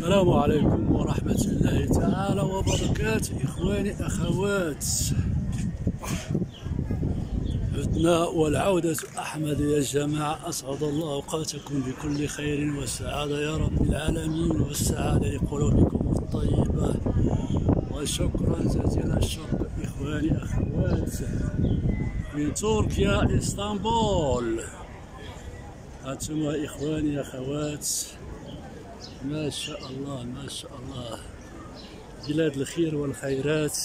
السلام عليكم ورحمة الله تعالى وبركاته. إخواني أخوات، عدنا والعودة أحمد يا جماعة. أسعد الله أوقاتكم بكل خير والسعادة يا رب العالمين، والسعادة لقلوبكم الطيبة. وشكرا جزيلا الشكر إخواني أخوات من تركيا اسطنبول. هانتم إخواني أخوات، ما شاء الله ما شاء الله، بلاد الخير والخيرات،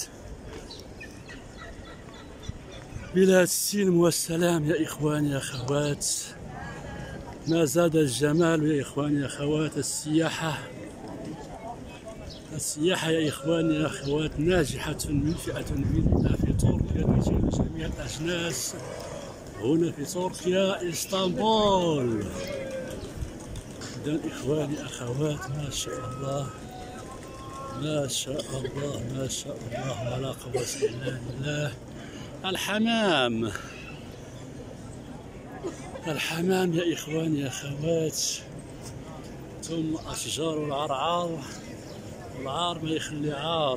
بلاد السلم والسلام يا إخواني يا أخوات. ما زاد الجمال يا إخواني يا أخوات. السياحة يا إخواني يا أخوات ناجحة من فئة في تركيا تشمل جميع الأجناس هنا في تركيا اسطنبول. إذن إخواني أخوات، ما شاء الله ما شاء الله ما شاء الله ولا قوة إلا بالله. الحمام يا إخواني يا أخوات، ثم أشجار العرعار، والعار ما يخلي عار.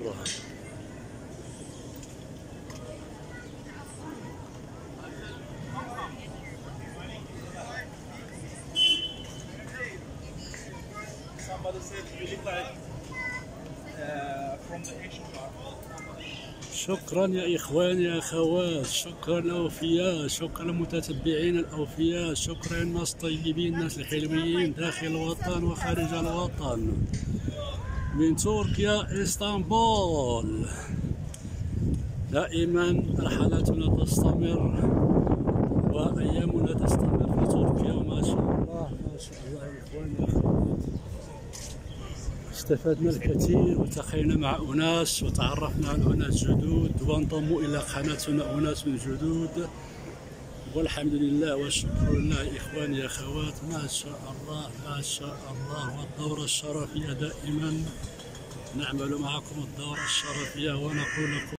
شكرا يا إخواني يا أخوات، شكرا الأوفياء، شكرا المتتبعين الأوفياء، شكرا الناس الطيبين، الناس الحلوين داخل الوطن وخارج الوطن. من تركيا اسطنبول، دائما رحلاتنا تستمر وأيامنا تستمر في تركيا. وما شاء الله ما شاء الله يا إخواني يا أخوات، استفدنا الكثير والتقينا مع أناس وتعرفنا على أناس جدد وانضموا إلى قناتنا أناس جدد، والحمد لله والشكر لله إخواني يا أخوات. ما شاء الله ما شاء الله. والدورة الشرفية دائما نعمل معكم الدورة الشرفية ونقول لكم